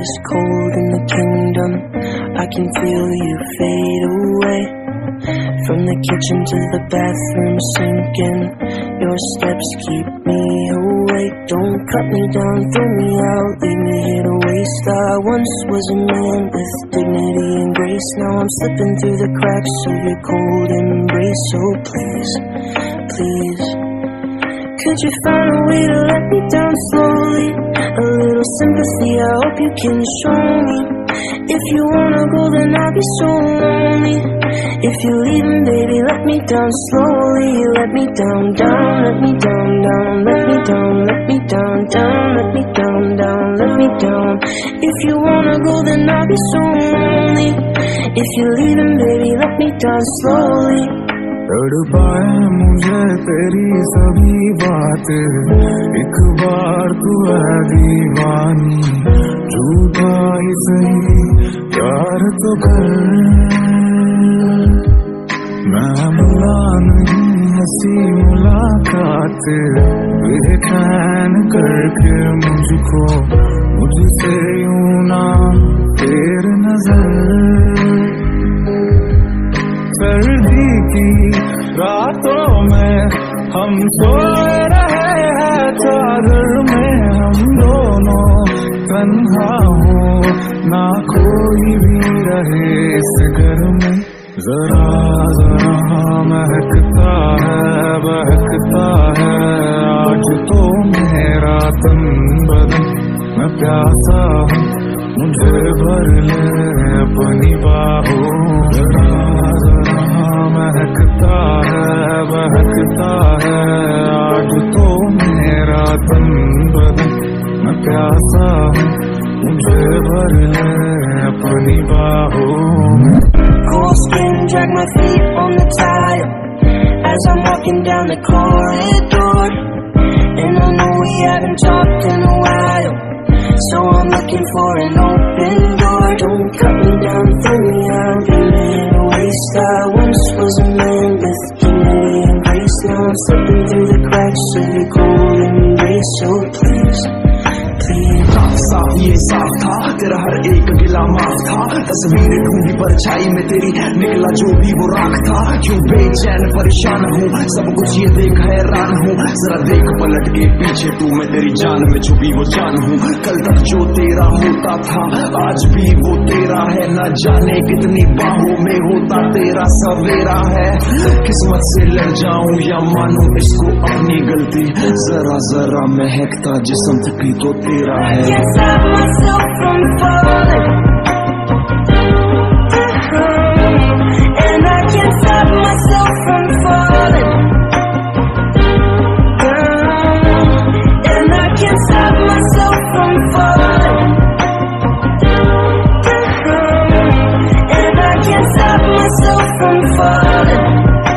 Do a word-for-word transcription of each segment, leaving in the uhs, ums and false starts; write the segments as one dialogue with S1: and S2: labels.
S1: is cold in the kingdom. I can feel you fade away. From the kitchen to the bathroom sinking, your steps keep me awake. Don't cut me down, throw me out, leave me here to waste. I once was a man with dignity and grace. Now I'm slipping through the cracks of your cold embrace. So please, please, could you find a way to let me down slowly? A little sympathy, I hope you can show me. If you wanna go, then I'll be so lonely. If you're leaving, baby, let me down slowly. Let me down, down, let me down, down, let me down, let me down, down, let me down, down, let me down. If you wanna go, then I'll be so lonely. If you're leaving, baby, let me down slowly.
S2: तड़पाए मुझे तेरी सभी बातें, एक बार तू है दीवानी, झूठा ही सही प्यार तो कर। मैं बुला नहीं हंसी मुलाकात, बेचैन करके मुझको मुझसे यूं ना तेरे नजर। सर्दी की रातों में हम सोए रहे हैं चादर में, हम दोनों तन्हा हो ना कोई भी रहे इस घर में। जरा जरा महकता है बहकता है आज तो मेरा तन बदन। मैं प्यासा हूँ मुझे भर ले अपनी बाहों। जरा जरा महकता है बहकता है आज तो मेरा तन बदन। मैं प्यासा हूँ मुझे भर ले अपनी बाहों।
S1: Cold skin, drag my feet on the tile as I'm walking down the corridor. And I know we haven't talked in a while, so I'm looking for an open door. Don't cut me down, throw me out, leave me in a waste. I once was a man with dignity and grace. Now I'm slipping through the cracks of your cold embrace. So please, please.
S3: साफ ये साफ था तेरा हर एक गिला माफ था। तस्वीर ढूंढी परछाई में तेरी, निकला जो भी वो राख था। क्यों बेचैन परेशान हूँ, सब कुछ ये देख हैरान हूँ। जरा देख पलट के पीछे तू, मैं तेरी जान में छुपी वो जान हूँ। कल तक जो तेरा होता था आज भी वो तेरा है। न जाने कितनी बाहों में होता तेरा सवेरा है। किस्मत से लड़ जाऊं या मानूं इसको अपनी गलती, जरा जरा महकता जिस्म भी तो तेरा है।
S1: Stop myself from falling, and I can't stop myself from falling, and I can't stop myself from falling, and I can't stop myself from falling.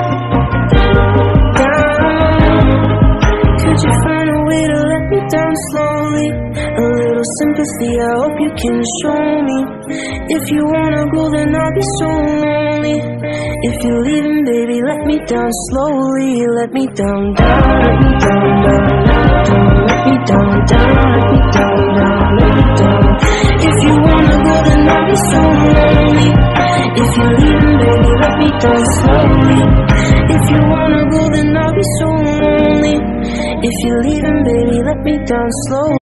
S1: Could you find a way to let me down slowly? A little sympathy, I hope you can show me. If you wanna go, then I'll be so lonely. If you're leaving, baby, let me down slowly. Let me down, down, let me down, down, let me down, down, let me down, down, let me down. If you wanna go, then I'll be so lonely. If you're leaving, baby, let me down slowly. If you wanna go, then I'll be so lonely. If you're leaving, baby, let me down slowly.